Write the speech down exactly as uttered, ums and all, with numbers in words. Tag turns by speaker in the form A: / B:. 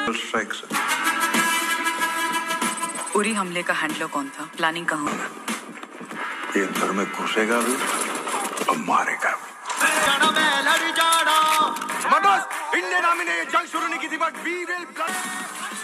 A: Strike sir.
B: Uri हमले का handler कौन था? प्लानिंग कहाँ?
A: ये घर में घुसेगा भी और मारेगा भी।
C: इंडियन आर्मी ने ये जंग शुरू नहीं की थी, बट वी विल